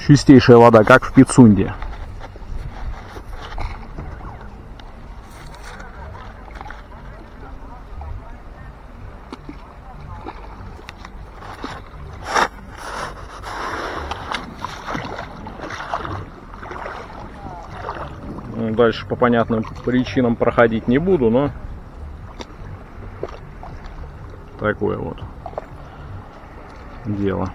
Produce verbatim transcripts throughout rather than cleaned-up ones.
Чистейшая вода, как в Пицунде. Дальше по понятным причинам проходить не буду, но такое вот дело.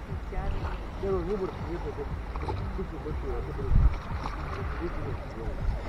Первый выбор, это большой, а